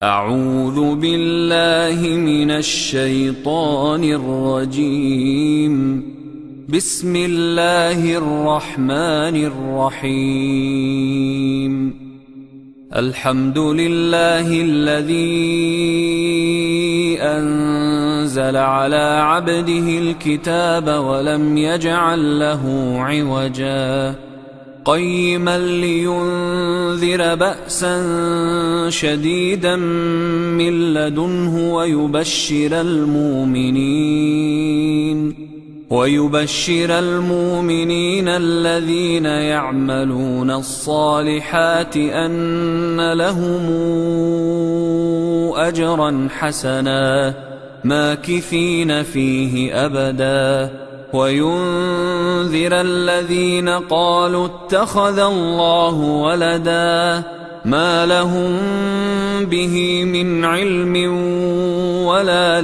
أعوذ بالله من الشيطان الرجيم. بسم الله الرحمن الرحيم. الحمد لله الذي أنزل على عبده الكتاب ولم يجعل له عوجا قيما لينذر بأسا شديدا من لدنه ويبشر المؤمنين الذين يعملون الصالحات أن لهم أجرا حسنا ماكثين فيه أبدا وينذر الذين قالوا اتخذ الله ولدا ما لهم به من علم ولا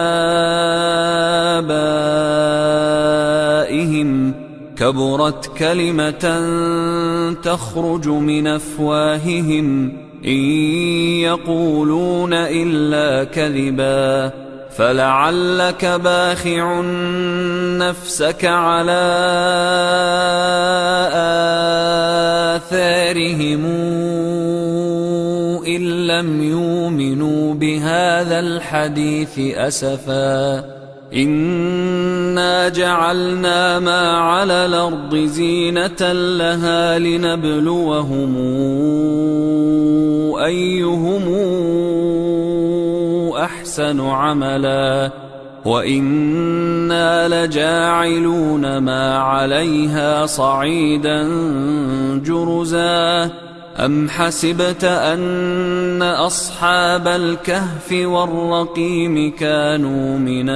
لآبائهم كبرت كلمة تخرج من أفواههم إن يقولون إلا كذبا فلعلك باخع نفسك على آثارهم إن لم يؤمنوا بهذا الحديث أسفا إنا جعلنا ما على الأرض زينة لها لنبلوهم أيهم أحسن عملا وإنا لجاعلون ما عليها صعيدا جرزا أم حسبت أن أصحاب الكهف والرقيم كانوا من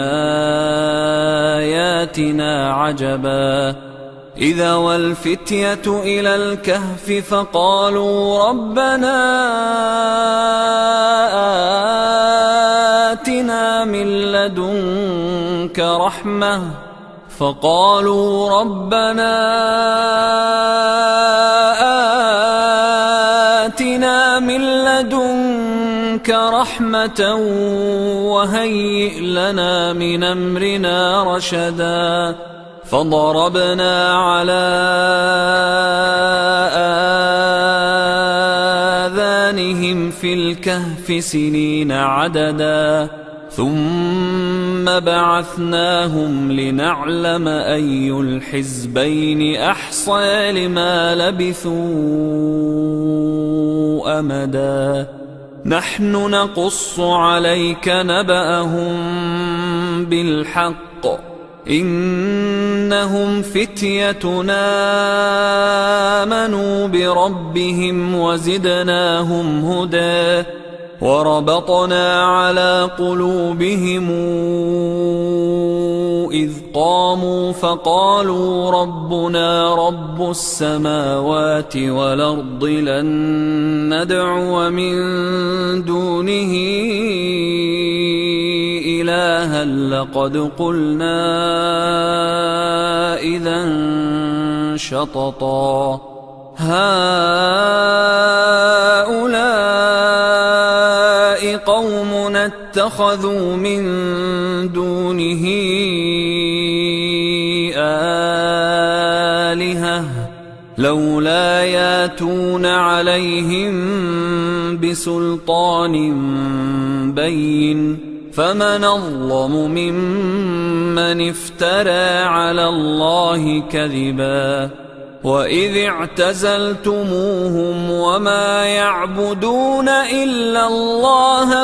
آياتنا عجبا إذا والفتية إلى الكهف فقالوا ربنا آتنا من لدنك رحمة وهيئ لنا من أمرنا رشدا فضربنا على آذانهم في الكهف سنين عددا ثم بعثناهم لنعلم أي الحزبين أحصى لما لبثوا أمدا نحن نقص عليك نبأهم بالحق إنهم فتيتنا آمنوا بربهم وزدناهم هدى وربطنا على قلوبهم إذ قاموا فقالوا ربنا رب السماوات والأرض لن ندعو من دونه إلها لقد قلنا إذا شططا هؤلاء قومنا اتخذوا من دونه آلهة لولا ياتون عليهم بسلطان بين فمن أظلم ممن افترى على الله كذبا وإذ اعتزلتموهم وما يعبدون إلا الله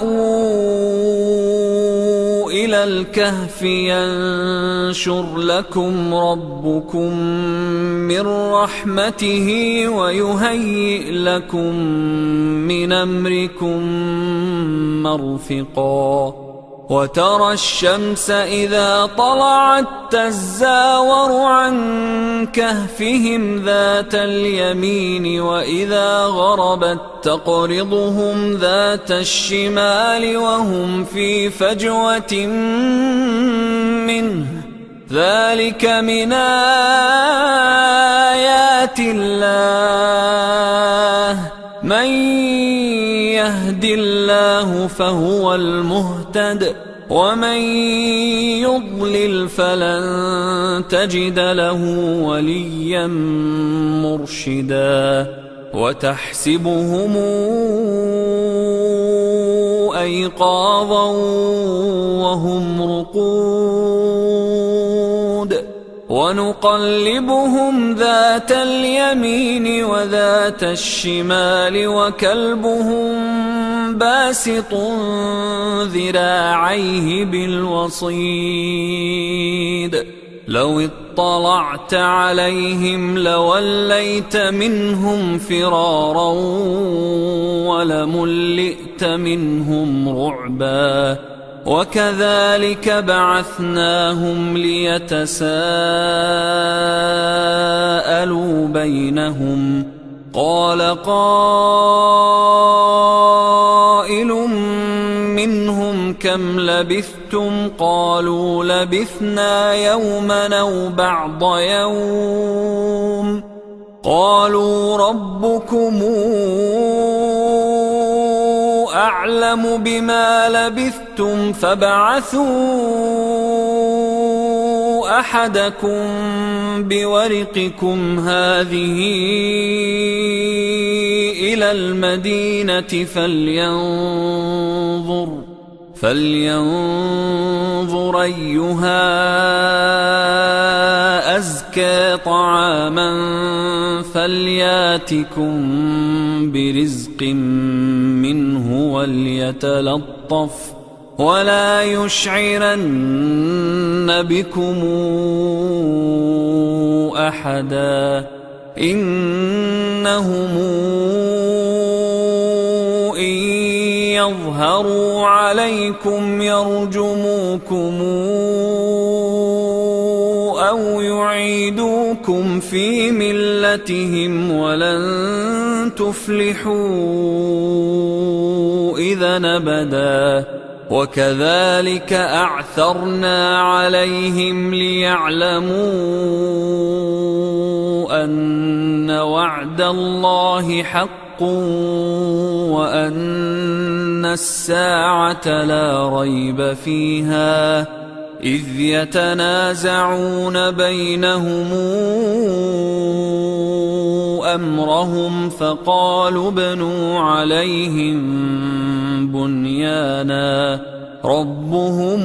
فأووا إلى الكهف ينشر لكم ربكم من رحمته ويهيئ لكم من أمركم مرفقا وترى الشمس إذا طلعت تزاور عن كهفهم ذات اليمين وإذا غربت تقرضهم ذات الشمال وهم في فجوة منه ذلك من آيات الله من يهد الله فهو المهتد ومن يضلل فلن تجد له وليا مرشدا وتحسبهم أيقاظا وهم رقود ونقلبهم ذات اليمين وذات الشمال وكلبهم باسط ذراعيه بالوصيد لو اطلعت عليهم لوليت منهم فرارا ولملئت منهم رعبا وكذلك بعثناهم ليتساءلوا بينهم قال قائل منهم كم لبثتم قالوا لبثنا يوما أو بعض يوم قالوا ربكم أعلم بما لبثتم فابعثوا أحدكم بورقكم هذه إلى المدينة فلينظر أيها أزكى طعاما فلياتكم برزق منه وليتلطف ولا يشعرن بكم أحدا إنهم إن يظهروا عليكم يرجموكم أو يعيدوكم في ملتهم ولن تفلحوا إذا أبدا وكذلك أعثرنا عليهم ليعلموا أن وعد الله حق وأن الساعة لا ريب فيها إذ يتنازعون بينهم أمرهم فقالوا ابنوا عليهم بنيانا ربهم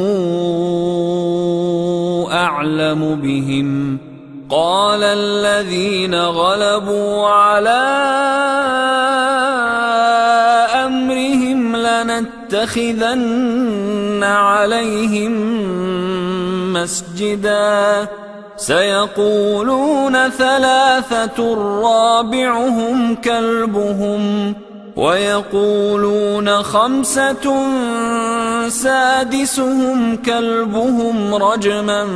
أعلم بهم قال الذين غلبوا على أمرهم لنتخذن عليهم مسجدا سيقولون ثلاثة رابعهم كلبهم ويقولون خمسة سادسهم كلبهم رجما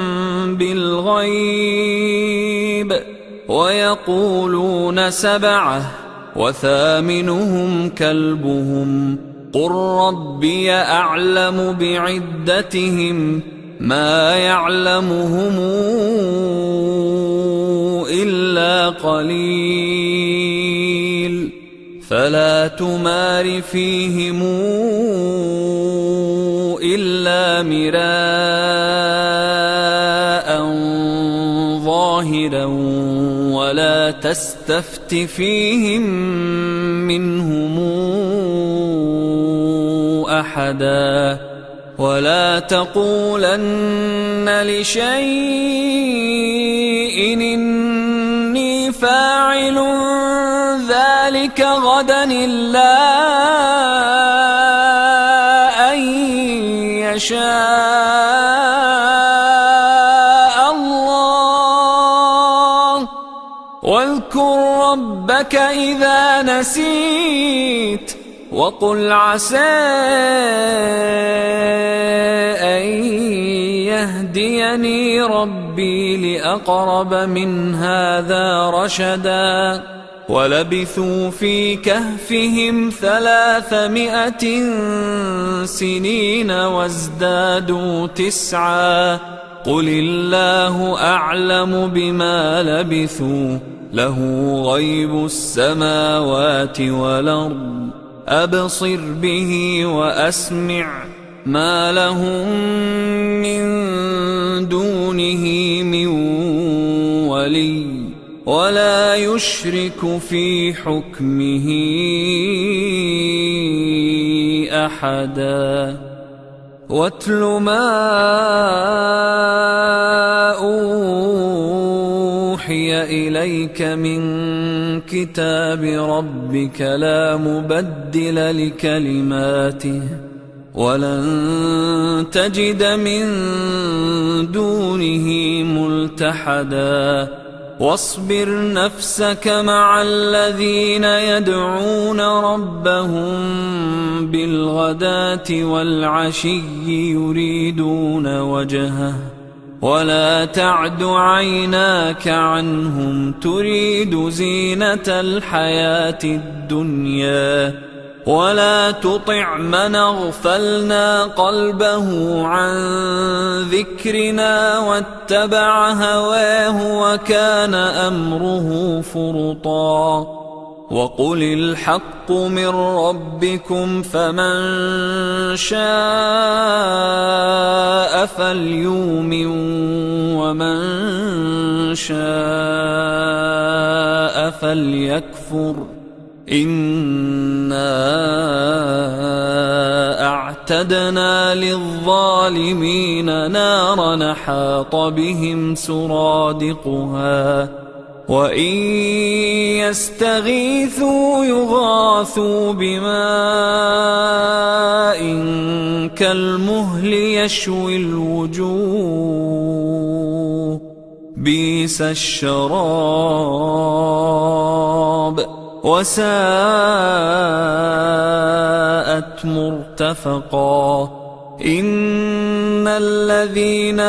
بالغيب ويقولون سبعة وثامنهم كلبهم قل ربي أعلم بعدتهم ما يعلمهم إلا قليل فلا تمار فيهم إلا مراء ظاهرا ولا تستفت فيهم منهم أحدا ولا تقولن لشيء إني فاعل ذلك غدا إلا أن يشاء الله واذكر ربك إذا نسيت وقل عسى أن يهديني ربي لأقرب من هذا رشدا ولبثوا في كهفهم 300 سنين وازدادوا 9 قل الله أعلم بما لبثوا له غيب السماوات والأرض أبصر به وأسمع ما لهم من دونه من ولي ولا يشرك في حكمه أحدا واتل ما أوحي إليك من كتاب ربك لا مبدل لكلماته ولن تجد من دونه ملتحدا واصبر نفسك مع الذين يدعون ربهم بالغداة والعشي يريدون وجهه ولا تعد عيناك عنهم تريد زينة الحياة الدنيا ولا تطع من اغفلنا قلبه عن ذكرنا واتبع هواه وكان أمره فرطا وقل الحق من ربكم فمن شاء فليؤمن ومن شاء فليكفر إنا أعتدنا للظالمين نارا حاط بهم سرادقها وإن يستغيثوا يغاثوا بماء كالمهل يشوي الوجوه بئس الشراب وساءت مرتفقا إن الذين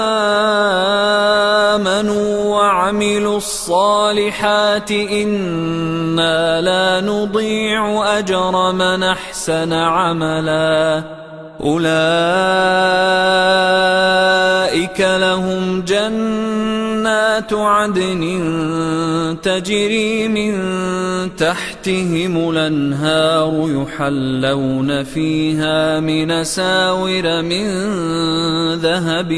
آمنوا وعملوا الصالحات إنا لا نضيع أجر من أحسن عملا أولئك لهم جنات عدن تجري من تحتهم الأنهار يحلون فيها من أساور من ذهب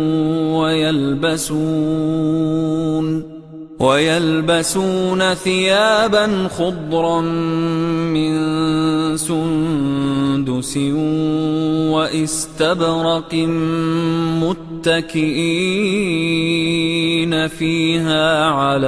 ويلبسون ثيابا خضرا من سندس واستبرق متكئين فيها على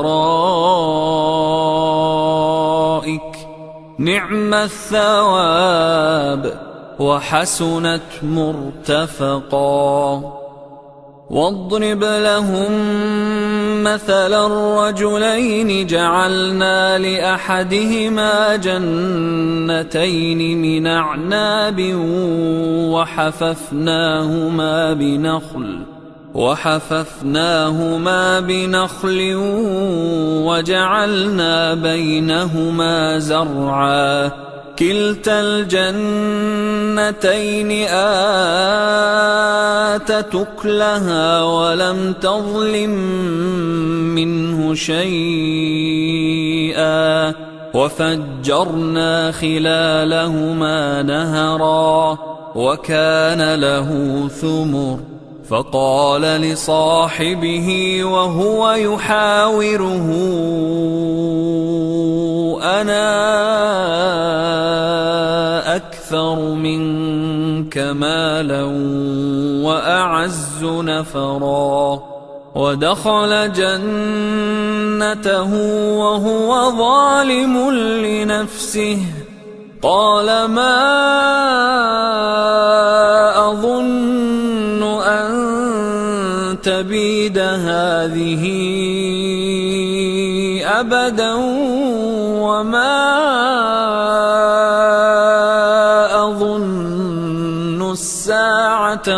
الأرائك نعم الثواب وحسنت مرتفقا واضرب لهم مثلا الرجلين جعلنا لأحدهما جنتين من أعناب وحففناهما بنخل وجعلنا بينهما زرعا كلتا الجنتين آتت أكلها ولم تظلم منه شيئا وفجرنا خلالهما نهرا وكان له ثمر فقال لصاحبه وهو يحاوره أنا أكثر منك مالا وأعز نفرا ودخل جنته وهو ظالم لنفسه قال ما أظن أن تبيد هذه أبدا وما أظن الساعة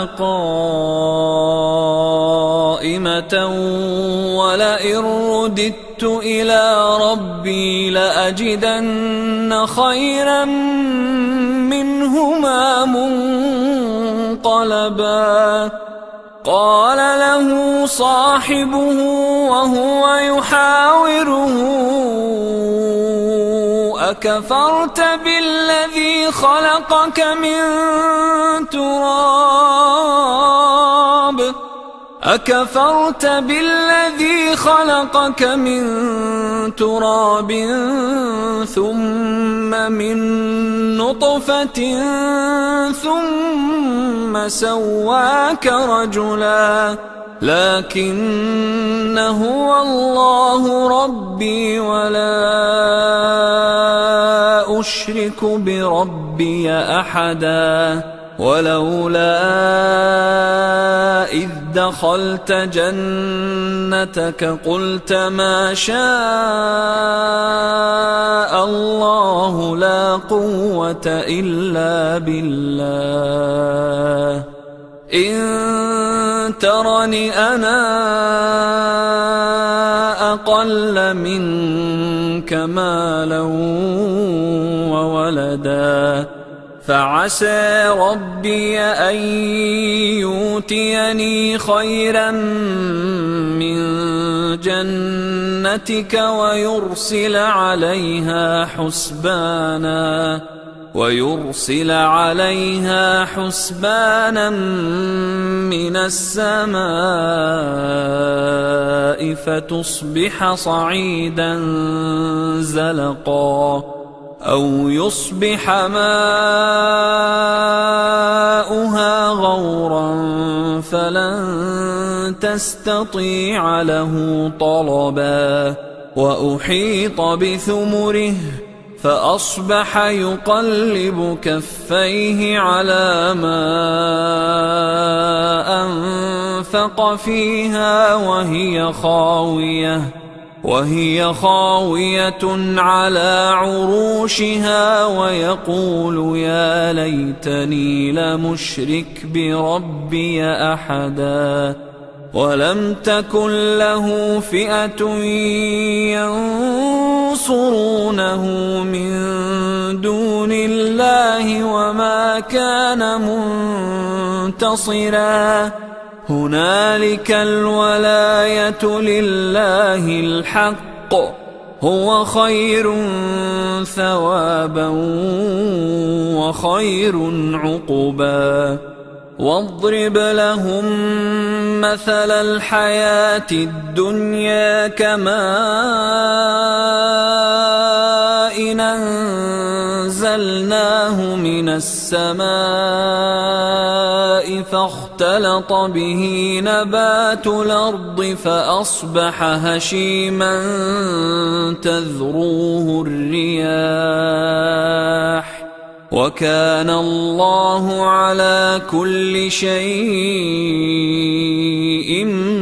قائمة ولئن رددت إلى ربي لأجدن خيرا منهما منقلبا قال له صاحبه وهو يحاوره أكفرت بالذي خلقك من تراب أكفرت بالذي خلقك من تراب ثم من نطفة ثم سواك رجلا لكن هو الله ربي ولا أشرك بربي أحدا ولولا إذ دخلت جنتك قلت ما شاء الله لا قوة إلا بالله إن ترني أنا أقل منك مالا وولدا فعسى ربي أن يؤتيني خيرا من جنتك ويرسل عليها حسبانا من السماء فتصبح صعيدا زلقا أو يصبح ماؤها غورا فلن تستطيع له طلبا وأحيط بثمره فأصبح يقلب كفيه على ما أنفق فيها وهي خاوية على عروشها ويقول يا ليتني لمشرك بربي أحدا ولم تكن له فئة ينصرونه من دون الله وما كان منتصرا هنالك الولاية لله الحق هو خير ثوابا وخير عقبا واضرب لهم مثل الحياة الدنيا كماء أنزلناه من السماء فاختلط به نبات الأرض فأصبح هشيما تذروه الرياح وكان الله على كل شيء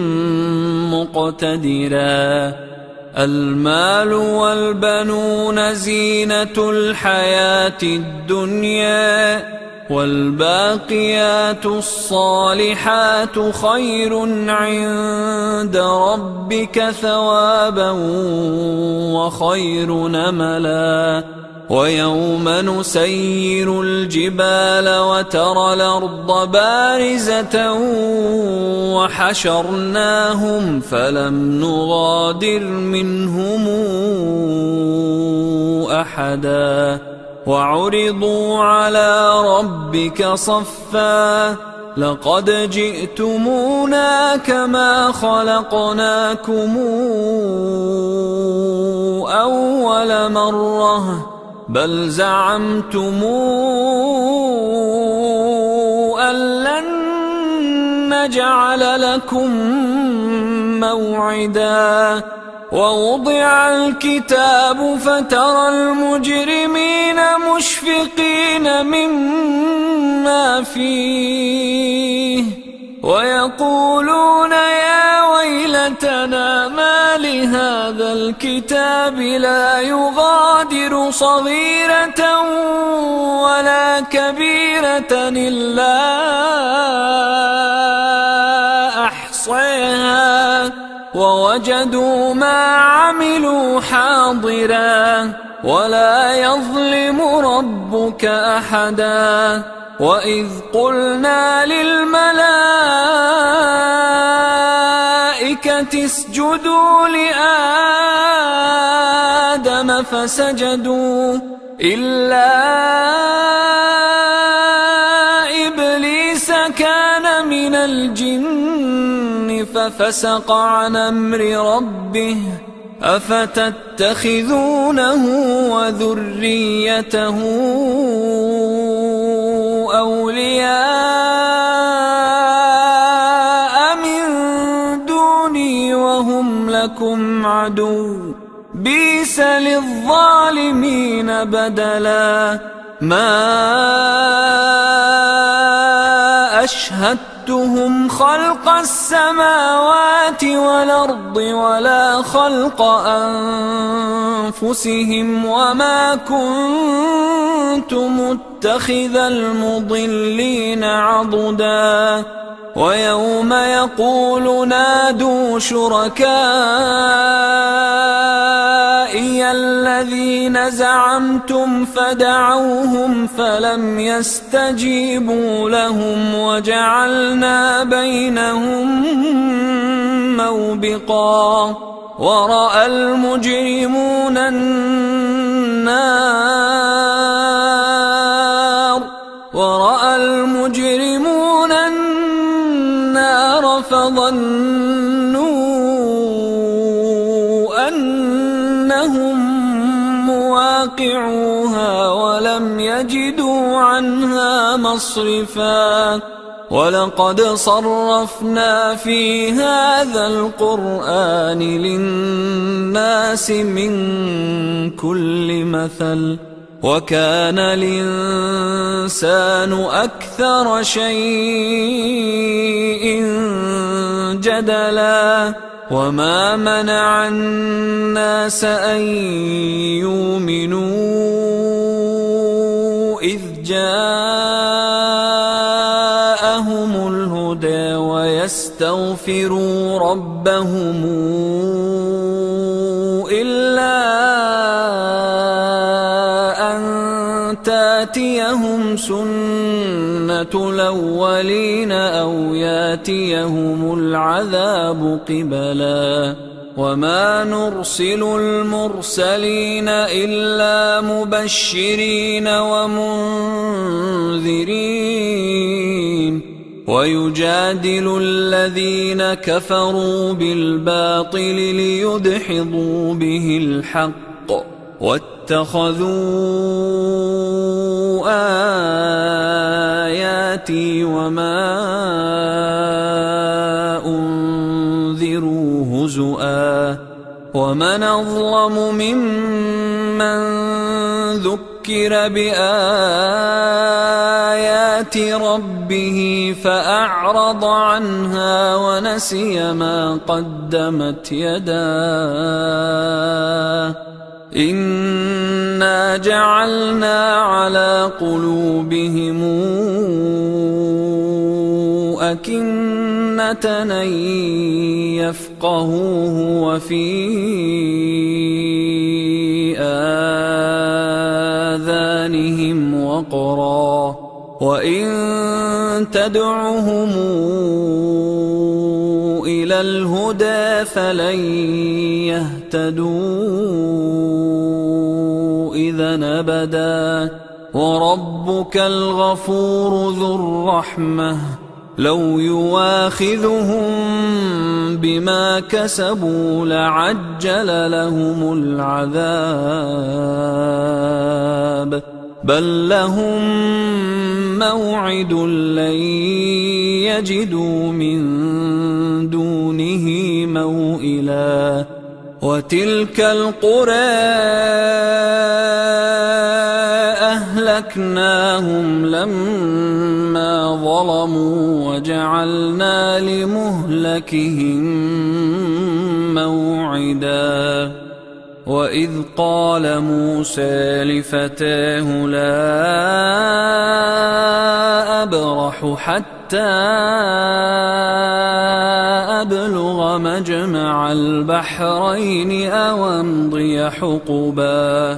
مقتدرا المال والبنون زينة الحياة الدنيا والباقيات الصالحات خير عند ربك ثوابا وخير نملا ويوم نسير الجبال وترى الأرض بارزة وحشرناهم فلم نغادر منهم أحدا وعرضوا على ربك صفا لقد جئتمونا كما خلقناكم أول مرة بل زعمتم أن لن نجعل لكم موعدا ووضع الكتاب فترى المجرمين مشفقين مما فيه ويقولون يا ويلتنا ما لهذا الكتاب لا يغادر صغيرة ولا كبيرة إلا أحصيها ووجدوا ما عملوا حاضرا ولا يظلم ربك أحدا وإذ قلنا للملائكة اسجدوا لآدم القرآن فسجدوا إلا إبليس كان من الجن ففسق عن أمر ربه أفتتخذونه وذريته أولياء من دوني وهم لكم عدو بئس للظالمين بدلا ما أشهدتهم خلق السماوات والأرض ولا خلق أنفسهم وما كنت متخذ المضلين عضدا ويوم يقول نادوا شركائي الذين زعمتم فدعوهم فلم يستجيبوا لهم وجعلنا بينهم موبقا ورأى المجرمون النار فظنوا أنهم مواقعوها ولم يجدوا عنها مصرفا ولقد صرفنا في هذا القرآن للناس من كل مثل وكان الإنسان أكثر شيء جدلا وما منع الناس أن يؤمنوا إذ جاءهم الهدى ويستغفروا ربهم إلا تاتيهم سنة الأولين أو ياتيهم العذاب قبلا وما نرسل المرسلين إلا مبشرين ومنذرين ويجادل الذين كفروا بالباطل ليدحضوا به الحق واتخذوا آياتي وما أنذروا هزؤا ومن أظلم ممن ذكر بآيات ربه فأعرض عنها ونسي ما قدمت يداه إنا جعلنا على قلوبهم أكنة أن يفقهوه وفي آذانهم وقرا وإن تدعهم إلى الهدى فلن يهتدوا إذا أبدا وربك الغفور ذو الرحمة لو يواخذهم بما كسبوا لعجل لهم العذاب بل لهم موعد لن يجدوا من دونه موئلا وتلك القرى أهلكناهم لما ظلموا وجعلنا لمهلكهم موعدا وإذ قال موسى لفتاه لا أبرح حتى أبلغ مجمع البحرين أو أمضي حقبا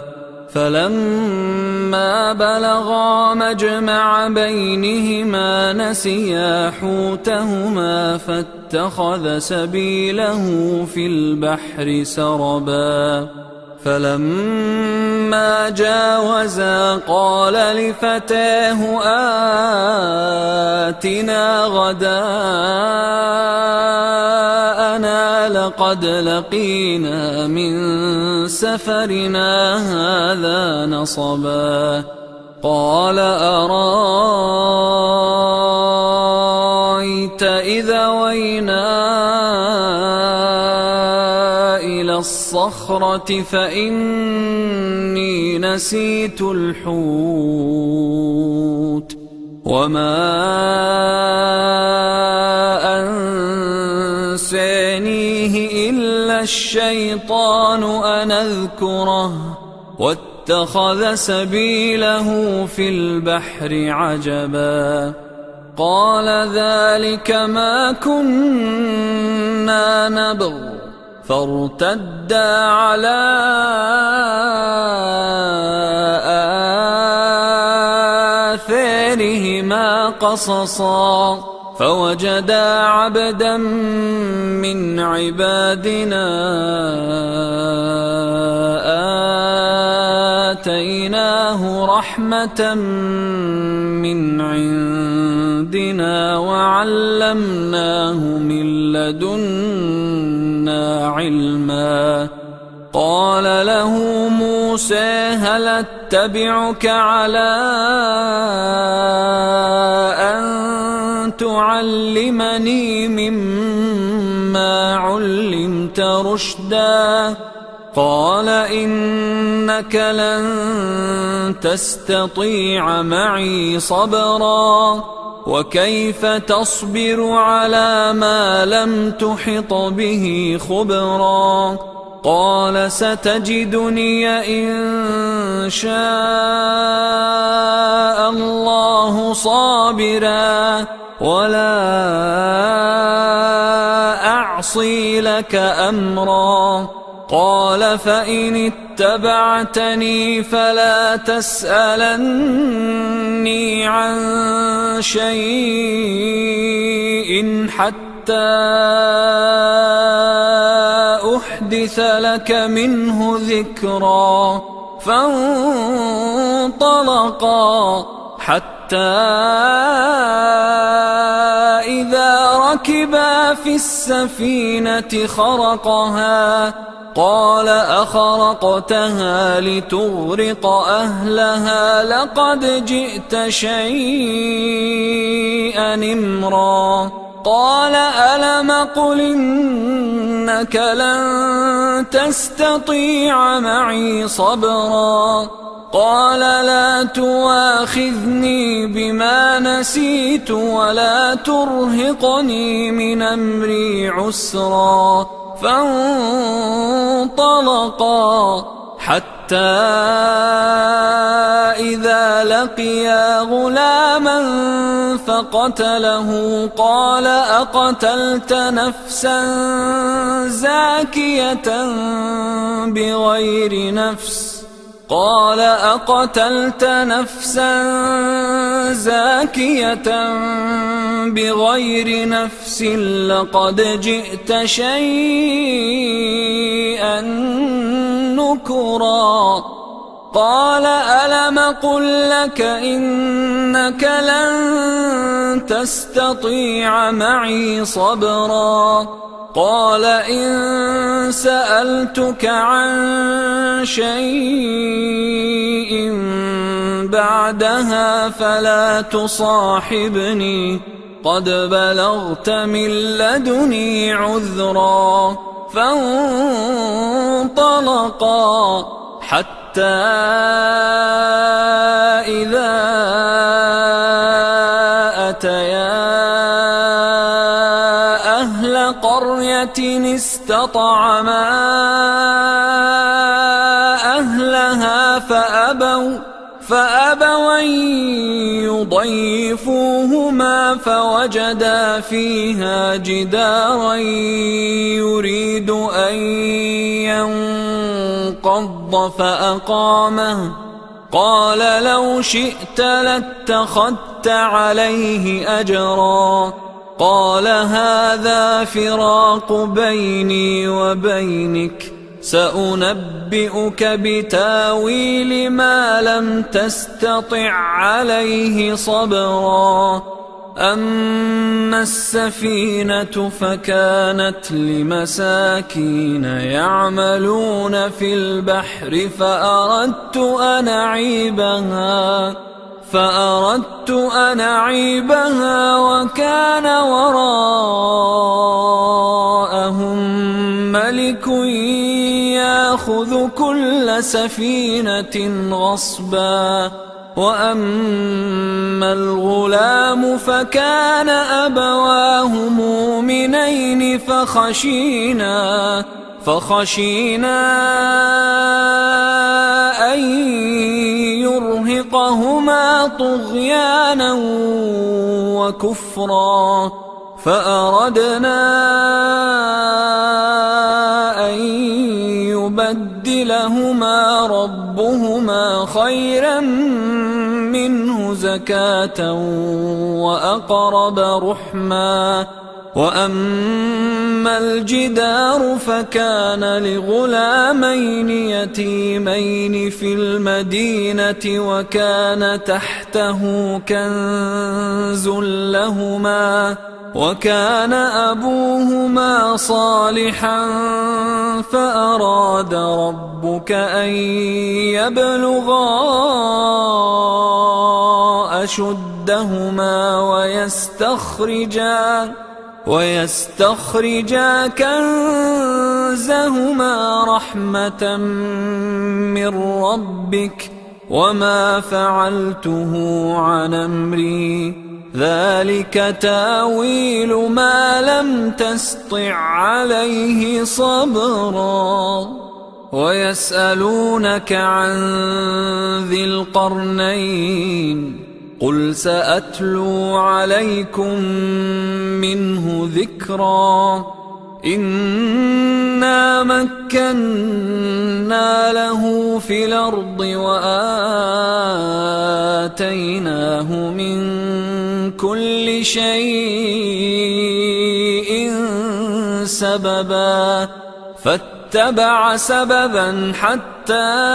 فلما بلغا مجمع بينهما نسيا حوتهما فاتخذ سبيله في البحر سربا فلما جاوزا قال لفتاه آتنا غداءنا لقد لقينا من سفرنا هذا نصبا قال أرأيت إذا وينا إلى الصخرة فإني نسيت الحوت وما أنسانيه إلا الشيطان أن أذكره واتخذ سبيله في البحر عجبا قال ذلك ما كنا نبغ فارتدا على آثارهما قصصا فوجدا عبدا من عبادنا آتيناه رحمة من عندنا وعلمناه من لدنا علما قال له موسى هل اتبعك على أن تعلمني مما علمت رشدا قال إنك لن تستطيع معي صبرا وكيف تصبر على ما لم تحط به خبرا قال ستجدني إن شاء الله صابرا ولا أعصي لك أمرا قال فإن اتبعتني فلا تسألني عن شيء حتى أحدث لك منه ذكرا فانطلقا حتى إذا ركبا في السفينة خرقها قال أخرقتها لتغرق أهلها لقد جئت شيئا إمرا قال ألم قل إنك لن تستطيع معي صبرا قال لا تواخذني بما نسيت ولا ترهقني من أمري عسرا فانطلقا حتى إذا لقيا غلاما فقتله قال أقتلت نفسا زاكية بغير نفس قال أقتلت نفسا زاكية بغير نفس لقد جئت شيئا نكرا قال ألم قل لك إنك لن تستطيع معي صبرا قال إن سألتك عن شيء بعدها فلا تصاحبني قد بلغت من لدني عذرا فانطلقا حتى إذا أتيا أهل قرية استطعما أهلها فأبوا أن يضيفوهما فوجدا فيها جدارا يريد أن ينقض فأقامه قال لو شئت لاتخذت عليه أجرا قال هذا فراق بيني وبينك سأنبئك بتاويل ما لم تستطع عليه صبرا. أما السفينة فكانت لمساكين يعملون في البحر فأردت أن أعيبها وكان وراءهم ملك يأخذ كل سفينة غصبا. وأما الغلام فكان أبواه مؤمنين فخشينا أن يرهقهما طغيانا وكفرا، فأردنا أن يبدلهما ربهما خيرا منه زكاة وأقرب رحما. وأما الجدار فكان لغلامين يتيمين في المدينة وكان تحته كنز لهما وكان أبوهما صالحا فأراد ربك أن يبلغا أشدهما ويستخرجا كنزهما رحمة من ربك وما فعلته عن أمري ذلك تاويل ما لم تسطع عليه صبرا. ويسألونك عن ذي القرنين قل سأتلو عليكم منه ذكرا. إنا مكنا له في الأرض وآتيناه من كل شيء سببا فاتبع سببا حتى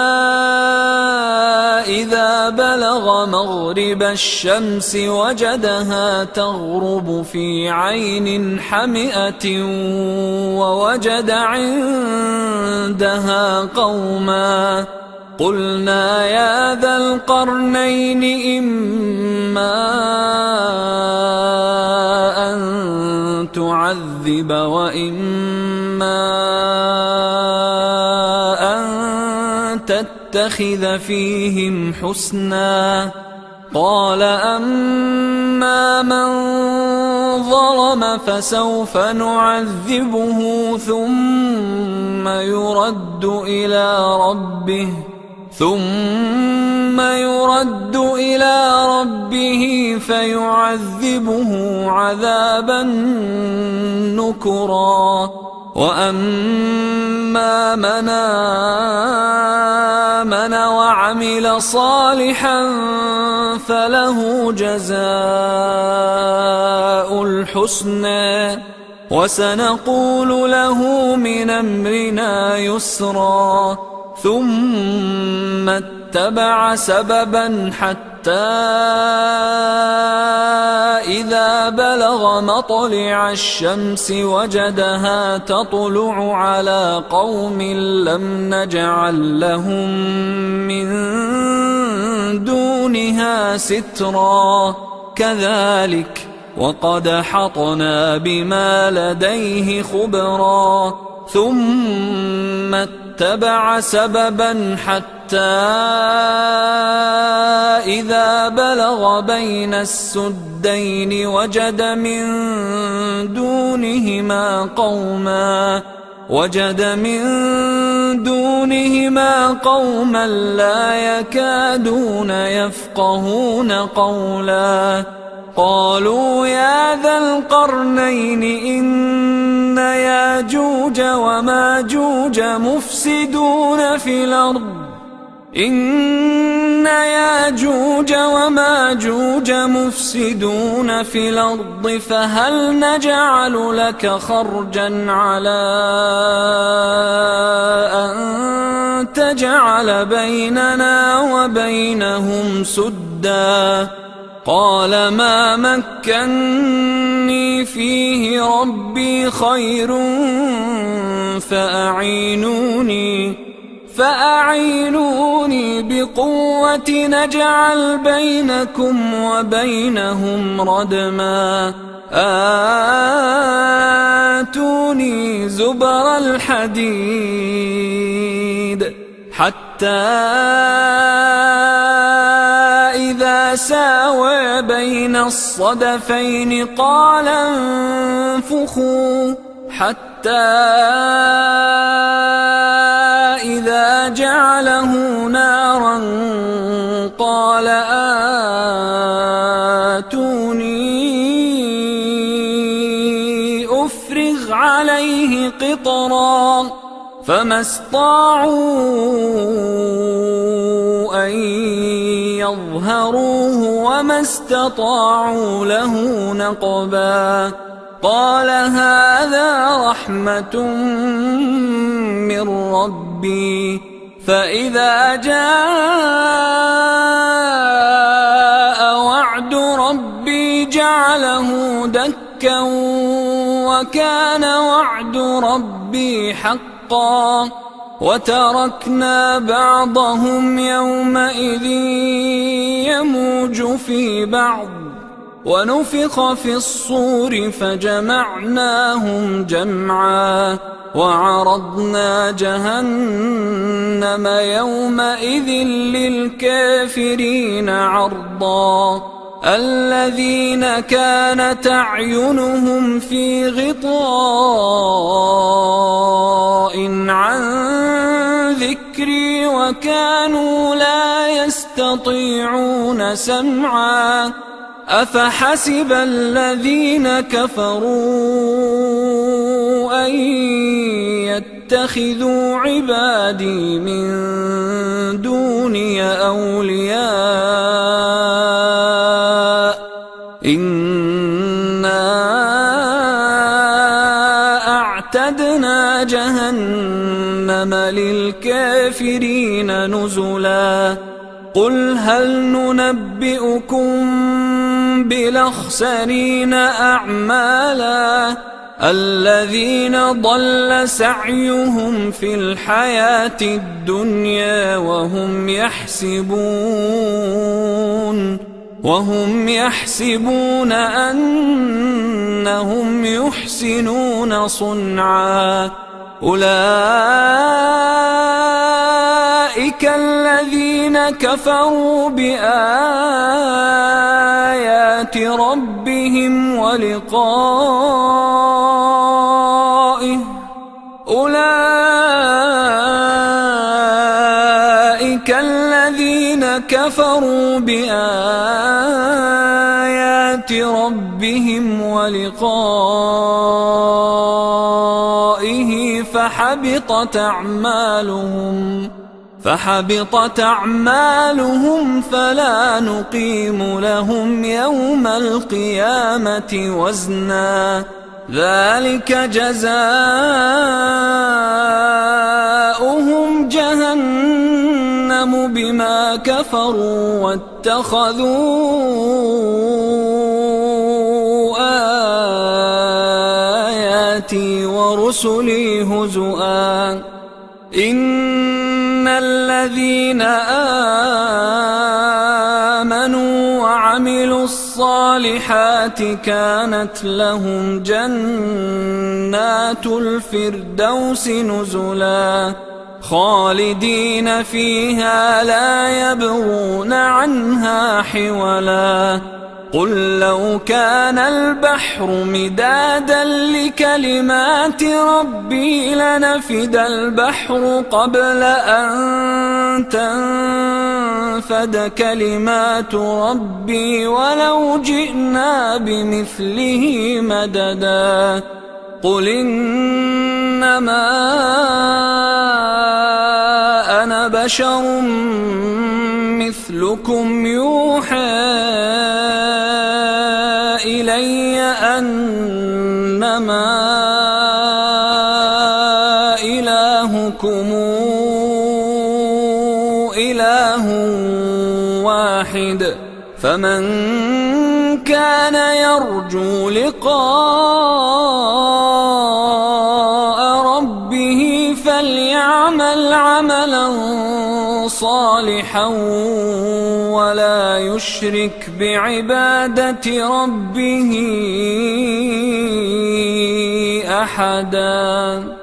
إذا بلغ مغرب الشمس وجدها تغرب في عين حمئة ووجد عندها قوما قلنا يا ذا القرنين إما أن تعذب وإما أن تتخذ فيهم حسنا. قال أما من ظلم فسوف نعذبه ثم يرد إلى ربه فيعذبه عذابا نكرا. وأما من آمن وعمل صالحا فله جزاء الحسنى وسنقول له من أمرنا يسرا. ثم اتبع سببا حتى إذا بلغ مطلع الشمس وجدها تطلع على قوم لم نجعل لهم من دونها سترا كذلك وقد أحطنا بما لديه خبرا. ثم اتبع سببا حتى إذا بلغ بين السدين وجد من دونهما قوما لا يكادون يفقهون قولا. قالوا يا ذا القرنين إن ياجوج وماجوج مفسدون في الأرض إن ياجوج وماجوج مفسدون في الأرض فهل نجعل لك خرجا على أن تجعل بيننا وبينهم سدا قال ما مكني فيه ربي خير فأعينوني بقوة نجعل بينكم وبينهم ردما آتوني زبر الحديد حتى إذا ساوى بين الصدفين قال انفخوا حتى إذا جعله نارا قال آتوني أفرغ عليه قطرا فما استطاعوا أن يظهروه وما استطاعوا له نقبا قال هذا رحمة من ربي فإذا جاء وعد ربي جعله دكا وكان وعد ربي حقا وتركنا بعضهم يومئذ يموج في بعض ونفخ في الصور فجمعناهم جمعا وعرضنا جهنم يومئذ للكافرين عرضا الذين كانت أعينهم في غطاء عن ذكري وكانوا لا يستطيعون سمعا أفحسب الذين كفروا أن يتخذوا عبادي من دوني أولياء إنا أعتدنا جهنم للكافرين نزلا قل هل ننبئكم بالأخسرين أعمالا الذين ضل سعيهم في الحياة الدنيا وهم يحسبون أنهم يحسنون صنعا أولئك الذين كفروا بآيات ربهم ولقائه أولئك الذين كفروا بآيات ربهم ولقائه فحبطت أعمالهم فلا نقيم لهم يوم القيامة وزنا ذلك جزاؤهم جهنم بما كفروا واتخذوا آياتي ورسلي هزؤا إن الذين آمنوا وعملوا الصالحات كانت لهم جنات الفردوس نزلا خالدين فيها لا يبغون عنها حولا قل لو كان البحر مدادا لكلمات ربي لنفد البحر قبل أن تنفد كلمات ربي ولو جئنا بمثله مددا قل إنما أنا بشر مثلكم يوحى إلي أنما إلهكم إله واحد فمن كان يرجو لقاء ربه فليعمل عملا صالحا ولا يشرك بعبادة ربه أحدا.